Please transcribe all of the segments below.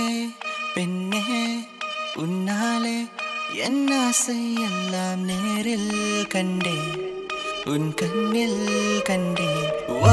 பெண்ணே உன்னாலே என் ஆசை எல்லாம் நேரில் கண்டேன் உன் கண்ணில் கண்டேன்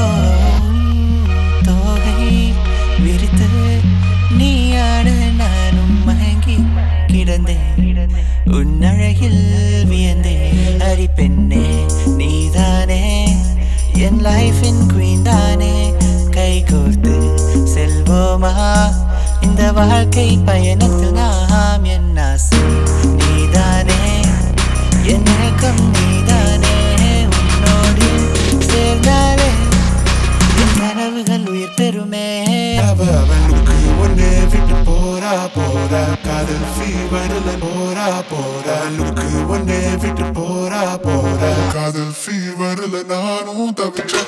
தோகை விரித்து நீ ஆட நானும் மயங்கி கிடந்தேன் உன் அழகில் வியந்தேன் அரி பெண்ணே நீதானே என் லைஃபின் குயின் தானே கை கோர்த்து செல்வோமா இந்த வாழ்க்கை பயணத்தில் நாம் என் ஆசை நீதானே என் ஏக்கம் நீதானே உன்னோடு சேர்ந்தாலே என் கனவுகள் உயிர் பெறுமே அவளுக்கு ஒன்னே விட்டு போறா போறா காதல் ஃபீவர்ல போறா போறா லுக்கு ஒன்னே விட்டு போறா போறா காதல் ஃபீவர்ல நானும் தவிச்சேன்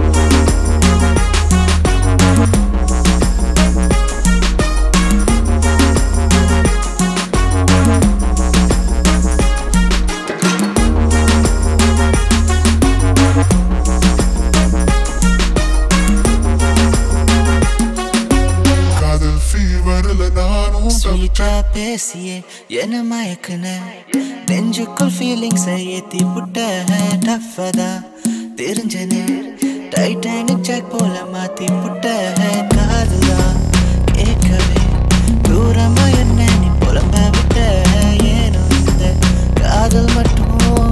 ஸ்வீட்டா பேசியே என்ன மயக்குன நெஞ்சுக்குள் ஃபீலிங்ஸை ஏத்தி புட்ட டஃபதா தெரிஞ்சனே டைட்டானிக் ஜாக் போல மாத்தி புட்ட காதுதான் கேட்கவே தூரமா என்ன நீ புலம்ப விட்ட ஏனோ இந்த காதல் மட்டும்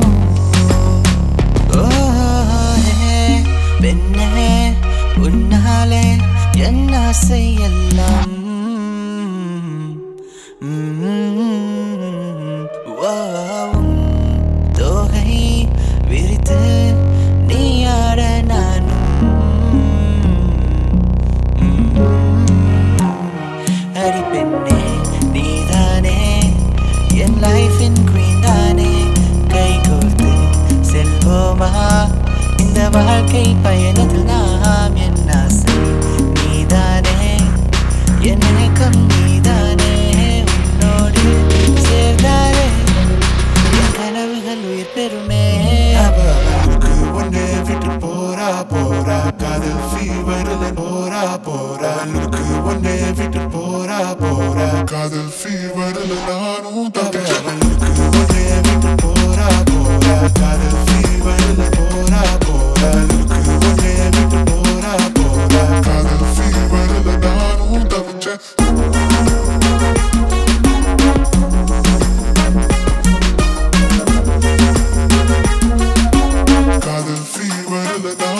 பெண்ணே உன்னாலே என் ஆசை எல்லாம் தோகை விரித்து நீ ஆட நானும் அடி பெண்ணே நீதானே என் லைஃபின் குயின் தானே கை கோர்த்து செல்வோமா இந்த வாழ்க்கை பயணத்தில் நாம் என் ஆசை நீதானே என் ஏக்கம் நீதானே உன்னோடு சேர்ந்தாலே என் கனவுகள் உயிர் பெறுமே அவளுக்கு ஒன்னே விட்டு போறா போறா காதல் ஃபீவர்ல போறா போறா லுக்கு ஒன்னே விட்டு போறா போறா காதல் ஃபீவர்ல நானும் தவிச்சேன் அவளுக்கு ஒன்னே விட்டு போறா போறா காதல் ஃபீவர்ல போறா போறா லுக்கு ஒன்னே விட்டு போறா போறா காதல் ஃபீவர்ல நானும் தவிச்சேன் காதல் ஃபீவர்ல